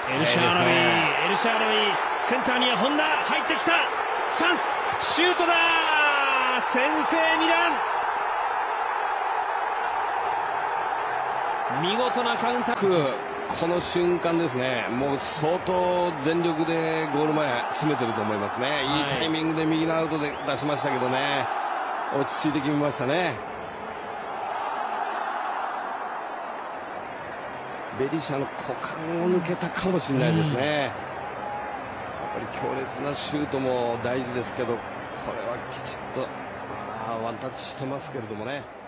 エルシャーラビー、エルシャーラビー、センターには本田、入ってきた、チャンス、シュートだ、先制ミラン、見事なカウンター。 この瞬間ですね、もう相当全力でゴール前詰めてると思いますね。いいタイミングで右のアウトで出しましたけどね、落ち着いて決めましたね。ベリシャの股間を抜けたかもしれないですね。やっぱり強烈なシュートも大事ですけど、これはきちっとワンタッチしてますけれどもね。